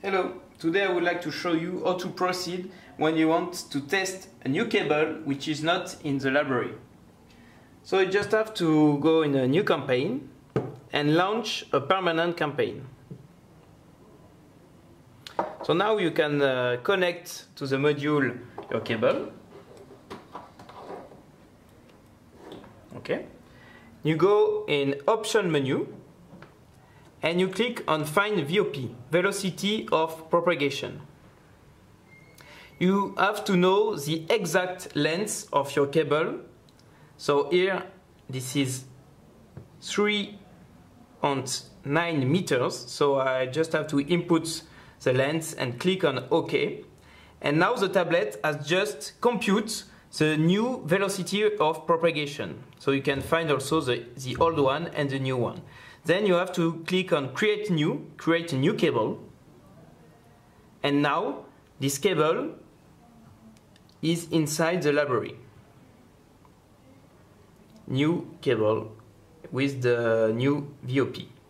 Hello, today I would like to show you how to proceed when you want to test a new cable which is not in the library. So you just have to go in a new campaign and launch a permanent campaign. So now you can connect to the module your cable. Okay. You go in option menu and you click on find VOP, velocity of propagation. You have to know the exact length of your cable. So here this is 3.9 meters, so I just have to input the length and click on OK. And now the tablet has just compute the new velocity of propagation. So you can find also the old one and the new one. Then you have to click on create a new cable. And now this cable is inside the library. New cable with the new VOP.